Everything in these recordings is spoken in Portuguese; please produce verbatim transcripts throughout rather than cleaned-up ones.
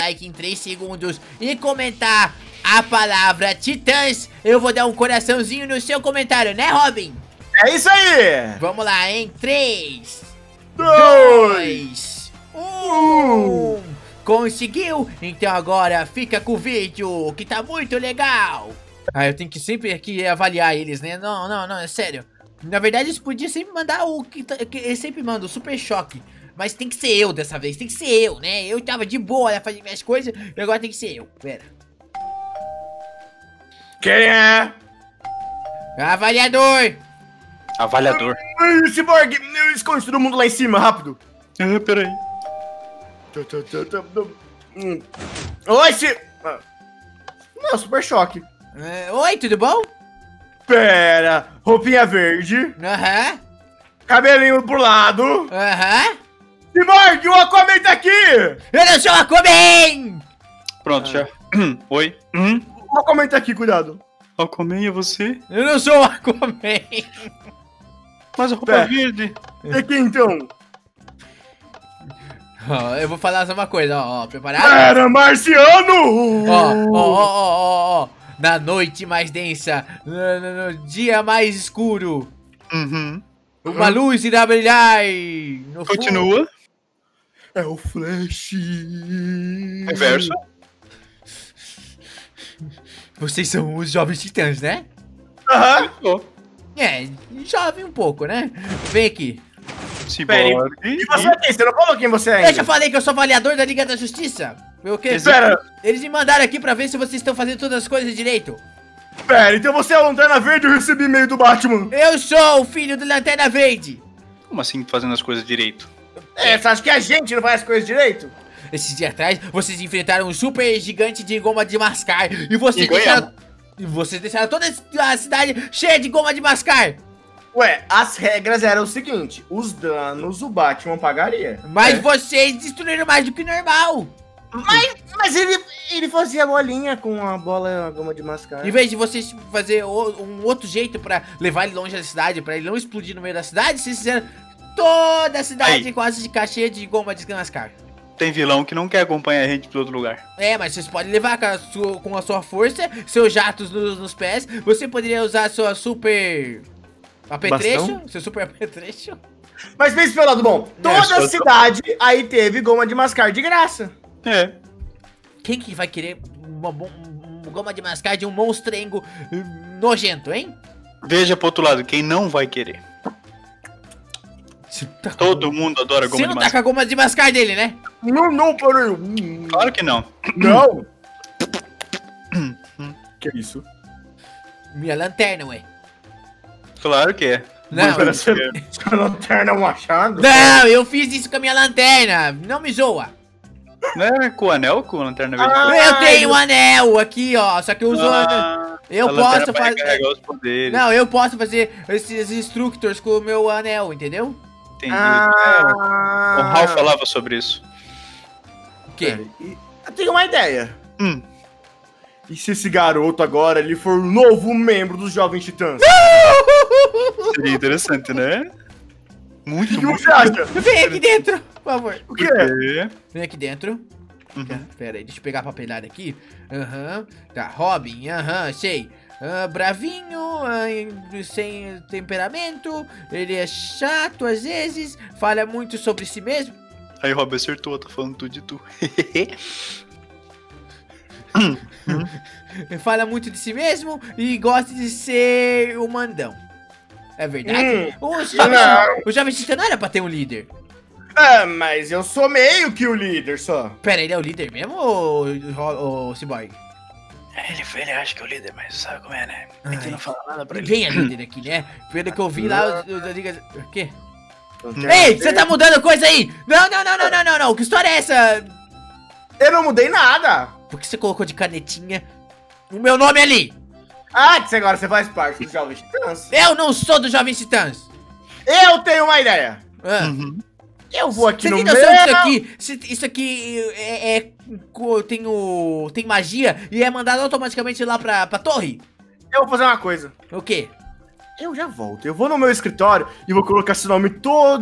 like em três segundos e comentar a palavra Titãs, eu vou dar um coraçãozinho no seu comentário, né, Robin? É isso aí! Vamos lá, em três, Dois, dois, um. Conseguiu? Então agora fica com o vídeo, que tá muito legal. Ah, eu tenho que sempre aqui avaliar eles, né? Não, não, não, é sério. Na verdade, eles podiam sempre mandar o que, que eles sempre mandam, o Super Choque. Mas tem que ser eu dessa vez, tem que ser eu, né? Eu tava de boa, né, fazendo minhas coisas, e agora tem que ser eu. Pera. Quem é? Avaliador! Avaliador. Ai, Cyborg, esconde todo mundo lá em cima, rápido. Ah, peraí. Hum. Oi, se... Ah. Não, Super Choque. É, oi, tudo bom? Pera, roupinha verde, Aham, cabelinho pro lado. aham. Cyborg, o Aquaman tá aqui! Eu não sou Aquaman! Pronto, já. Oi. Hum? O Aquaman tá aqui, cuidado. Aquaman é você? Eu não sou Aquaman! Mas a roupa Pera. é verde. E aqui então? Ó, eu vou falar só uma coisa, ó, ó, preparado? Pera, marciano! Ó, ó, ó, ó, ó, ó. Na noite mais densa, no, no- no dia mais escuro, Uhum. uma luz irá brilhar. No fundo. Continua. É o Flash. Reverso. Vocês são os jovens titãs, né? Aham. Oh. É, jovem um pouco, né? Vem aqui. Cyborg. E você é quem? Você não falou quem você é ainda? Eu já falei que eu sou avaliador da Liga da Justiça. O quê? Espera, Eles me mandaram aqui pra ver se vocês estão fazendo todas as coisas direito. pera, então você é o Lanterna Verde e eu recebi e-mail do Batman. Eu sou o filho do Lanterna Verde. Como assim fazendo as coisas direito? É, você acha que a gente não faz as coisas direito? Esses dias atrás, vocês enfrentaram um super gigante de goma de mascar. E vocês E deixaram... ganhamos. E vocês deixaram toda a cidade cheia de goma de mascar. Ué, as regras eram o seguinte, os danos o Batman pagaria. Mas É. vocês destruíram mais do que normal. Mas, mas ele, ele fazia bolinha com a bola, a goma de mascar. Em vez de vocês fazer o- um outro jeito pra levar ele longe da cidade, pra ele não explodir no meio da cidade, vocês fizeram toda a cidade Aí. quase de cheia de goma de mascar. Tem vilão que não quer acompanhar a gente pra outro lugar. É, mas vocês podem levar com a sua, com a sua força, seus jatos nos, nos pés. Você poderia usar a sua super apetrecho, Bastão? seu super apetrecho. Mas pense pelo lado bom, toda só- a cidade aí teve goma de mascar de graça. É. Quem que vai querer uma, bom- uma goma de mascar de um monstrengo hum, nojento, hein? Veja pro outro lado, quem não vai querer. Você tá com- Todo mundo adora Você goma não de tá massa. com a goma de mascar dele, né? Não, não, peraí. Hum, Claro que não. Não. Que isso? Minha lanterna, ué. Claro que é. Não, Pera, você você não terna um machado? não, eu fiz isso com a minha lanterna. Não me zoa. Não é com o anel com a lanterna verde? Ah, Eu tenho um anel aqui, ó. Só que eu uso. Ah, eu a lanterna posso vai fazer. carregar os poderes. Não, eu posso fazer esses instructors com o meu anel, entendeu? Entendi. É, Ah, o Ralph falava sobre isso. O quê? Pera, e- eu tenho uma ideia. Hum. E se esse garoto agora ele for o novo membro dos Jovens Titãs? Seria interessante, né? O Muito, que, que muito. você acha? Vem aqui dentro, por favor. O quê? É. Vem aqui dentro. Uhum. Tá, pera aí, deixa eu pegar a papelada aqui. Aham. Tá, Robin, aham, sei. Ah, bravinho, ah, sem temperamento. Ele é chato às vezes. Fala muito sobre si mesmo. Aí Rob acertou, tá falando tudo de tu. Fala muito de si mesmo e gosta de ser o mandão. É verdade? Hum, o, jovem, não. o jovem titã não era pra ter um líder. Ah, mas eu sou meio que o líder só. Pera, ele é o líder mesmo ou o Cyborg? Ele, ele acha que é o líder, mas sabe como é, né? A gente Ai. não fala nada pra ele. Ninguém é líder aqui, né? Pelo que eu vi lá, os, os, os, os, o quê? Lanterna Ei, Verde. você tá mudando coisa aí! Não, não, não, não, não, não, não. Que história é essa? Eu não mudei nada. Por que você colocou de canetinha o meu nome ali? Ah, que agora você faz parte dos Jovens Titãs. Eu não sou dos Jovens Titãs. Eu tenho uma ideia. Ah. Uhum. Eu vou aqui Você no tem meio. noção que isso aqui, se- isso aqui é, é- co- tem, o, tem magia e é mandado automaticamente lá pra, pra torre? Eu vou fazer uma coisa. O quê? Eu já volto. Eu vou no meu escritório e vou colocar esse nome todo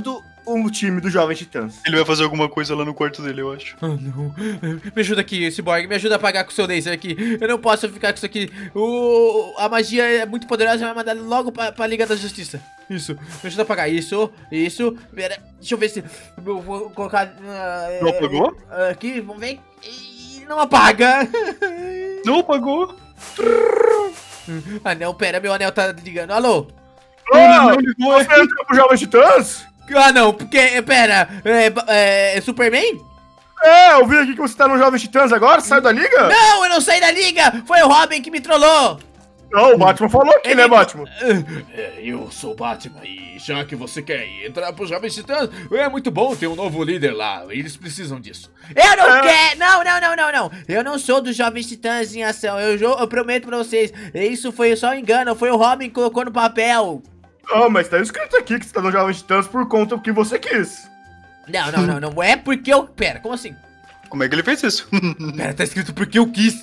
o time do Jovem Titãs. Ele vai fazer alguma coisa lá no quarto dele, eu acho. Ah, não. Me ajuda aqui, Cyborg. Me ajuda a apagar com o seu laser aqui. Eu não posso ficar com isso aqui. O... A magia é muito poderosa. Vai mandar logo pra, pra Liga da Justiça. Isso. Me ajuda a apagar. Isso. Isso. Pera. Deixa eu ver se... Eu vou colocar... Uh, Não apagou? Uh, aqui. Vamos ver. E não apaga. Não apagou. Ah, não. Pera. Meu anel tá ligando. Alô? Ah, não ligou. você entrou pro Jovem Titãs? Ah, não. Porque... Pera. É, é, é Superman? É, eu vi aqui que você tá no Jovem Titãs agora, saiu da liga? Não, eu não saí da liga. Foi o Robin que me trollou. Não, o Batman falou aqui, Ele- né, Batman? É, eu sou o Batman e já que você quer entrar pro Jovem Titãs, é muito bom ter um novo líder lá. Eles precisam disso. Eu não É. quero! Não, não, não, não, não. Eu não sou dos Jovens Titãs em ação. Eu, jo- eu prometo pra vocês. Isso foi só um engano. Foi o Robin que colocou no papel. Ah, mas tá escrito aqui que você tá no Jovem Titãs por conta do que você quis. Não, não, não, não. É porque eu... Pera, como assim? Como é que ele fez isso? Pera, tá escrito porque eu quis.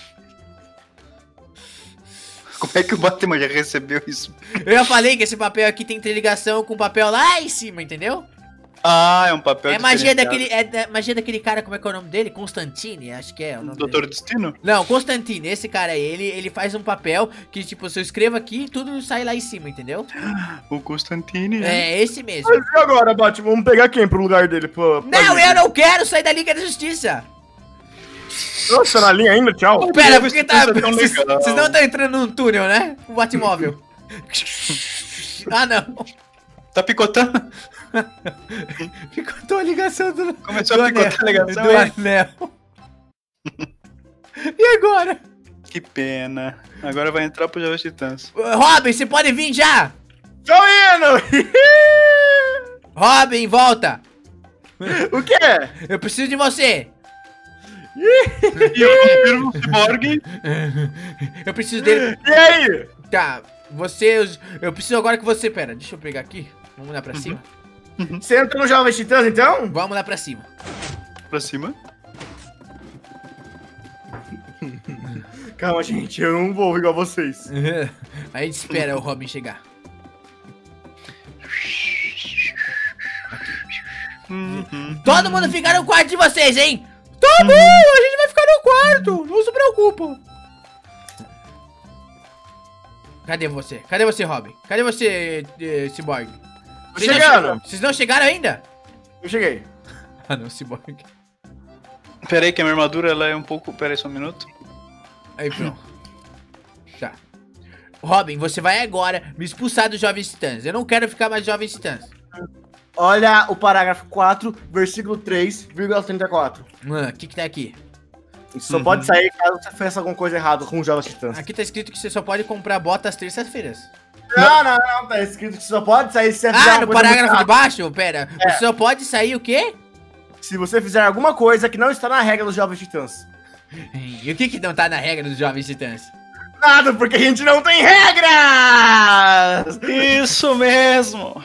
Como é que o Batman já recebeu isso? Eu já falei que esse papel aqui tem interligação com o papel lá em cima, entendeu? Ah, é um papel É magia diferenciado. daquele, é da- magia daquele cara, como é que é o nome dele? Constantine, acho que é o nome Doutor dele. Destino? Não, Constantine, esse cara aí, ele, ele faz um papel que, tipo, se eu escrevo aqui, tudo sai lá em cima, entendeu? O Constantine, né? É, esse mesmo. Mas e agora, Batman? Vamos pegar quem pro lugar dele? Pra, pra Não, liga? eu não quero sair da Liga da Justiça! Nossa, tá na linha ainda? Tchau. Pera, Deus, porque tá... isso é tão Vocês legal. vocês não estão entrando num túnel, né? O Batmóvel. Ah, não. Tá picotando? Picotou a ligação do... Começou do a picotar a anel, ligação, do é? anel. E agora? Que pena. Agora vai entrar pro Jovem Titãs. Robin, você pode vir já! Tô indo! Robin, volta! O quê? Eu preciso de você! E eu confirmo o Cyborg. Eu preciso dele. E aí? Tá, você. Eu preciso agora que você. Pera, deixa eu pegar aqui. Vamos lá pra cima? Você entrou no Jovem Titãs, então? Vamos lá pra cima. Pra cima. Calma, gente, eu não vou igual vocês. A gente espera o Robin chegar. Uhum. Todo mundo fica no quarto de vocês, hein? Tá bom, a gente vai ficar no quarto. Não se preocupa. Cadê você? Cadê você, Robin? Cadê você, eh, Cyborg? Tô Vocês não chegando. che- Vocês não chegaram ainda? Eu cheguei. Ah, não, Cyborg. Pera aí que a minha armadura ela é um pouco... Pera aí só um minuto. Aí, pronto. Tá. Robin, você vai agora me expulsar dos Jovens Titãs. Eu não quero ficar mais Jovens Titãs. Olha o parágrafo quatro, versículo três, vírgula trinta e quatro. Mano, o que que tá aqui? Isso só pode sair caso você faça alguma coisa errada com os Jovens Titãs. Aqui tá escrito que você só pode comprar botas terças-feiras. Não, não, não, tá escrito que só pode sair se você fizer Ah, uma no coisa parágrafo muito de baixo? Pera. É. Você só pode sair o quê? errada. Se você fizer alguma coisa que não está na regra dos Jovens Titãs. E o que que não tá na regra dos Jovens Titãs? Nada, porque a gente não tem regras! Isso mesmo.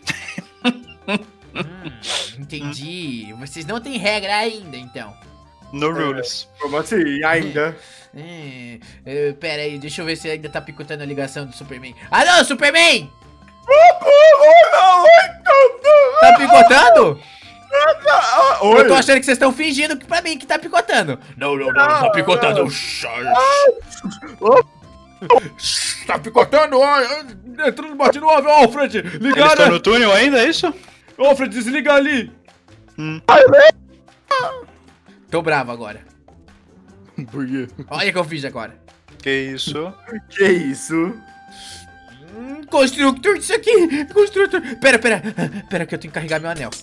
Hum, entendi. Vocês não têm regra ainda, então. No rules. Como assim, ainda? Hum, eh, pera aí, deixa eu ver se ainda tá picotando a ligação do Superman. Alô, Superman! Tá picotando? Oi? Eu tô achando que vocês estão fingindo que pra mim que tá picotando. Não, não, não, tá picotando. Tá picotando, ó. Entrando, batendo o avião, Alfred. Eles Ligaram. estão no túnel ainda, é isso? Alfred, desliga ali. Hum. Tô bravo agora. Por quê? Olha o que eu fiz agora. Que isso? Que isso? Hum, Constructor disso aqui. Constructor. Pera, pera. Pera que eu tenho que carregar meu anel.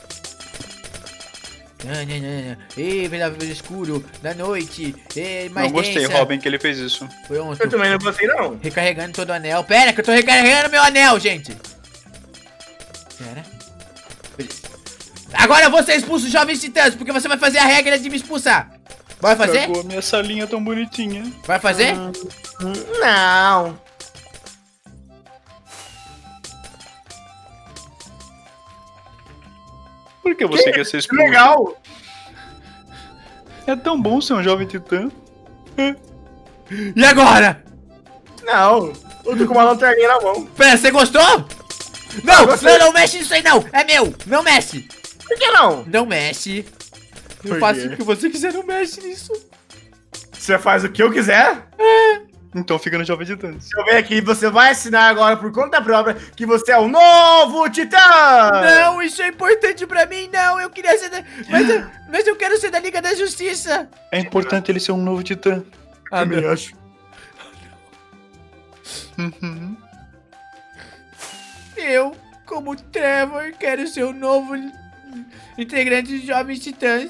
Ah, não, não, não. Ei, velho escuro, da noite. Ei, mais Não gostei, densa. Robin, que ele fez isso. Pronto. Eu também não gostei, não. Recarregando todo o anel. Pera, que eu tô recarregando meu anel, gente. Pera. Beleza. Agora eu vou ser expulso dos Jovens Titãs, porque você vai fazer a regra de me expulsar. Vai fazer? Cagou a minha salinha tão bonitinha. Vai fazer? Não. Por que você Que quer ser Que expulso? legal. É tão bom ser um jovem titã. E agora? Não. Eu tô com uma lanterninha na mão. Pera, você gostou? Não, você- não, não mexe nisso aí não. É meu. Não mexe. Por que não? Não mexe. Eu Por faço quê? o que você quiser, não mexe nisso. Você faz o que eu quiser? Então fica no Jovem Titãs. Deixa eu ver aqui, você vai assinar agora por conta própria que você é o novo Titã! Não, isso é importante pra mim, não. Eu queria ser da... Mas eu, mas eu quero ser da Liga da Justiça. É importante ele ser um novo Titã. Ah, Também não. acho. Uhum. Eu, como Trevor, quero ser o novo integrante dos Jovens Titãs.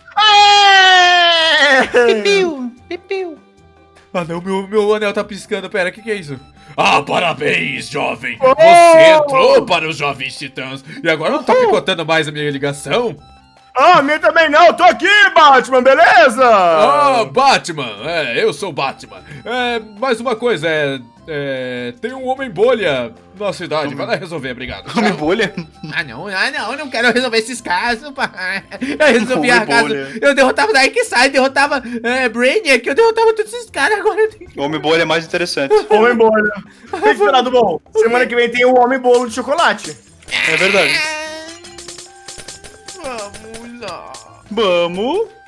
Aê! Piu, piu. Ah, não, meu, meu anel tá piscando. Pera, o que que é isso? Ah, parabéns, jovem! Oh! Você entrou para os Jovens Titãs e agora não tá picotando mais a minha ligação? Ah, a minha também não, tô aqui, Batman, beleza? Ah, Batman! É, eu sou Batman. É, mais uma coisa, é, é. Tem um homem bolha na cidade. Vai lá resolver, obrigado. Homem bolha? Ah, não, ah, não, eu não quero resolver esses casos, pai. Eu resolvi Homem a casa. bolha. Eu derrotava Darkseid, derrotava é, Brainiac, eu derrotava todos esses caras, agora eu tenho que... Homem bolha é mais interessante. Homem bolha. Tem que esperar do bom. Semana que vem tem o Homem Bolo de Chocolate. É verdade. Vamos lá. Vamos.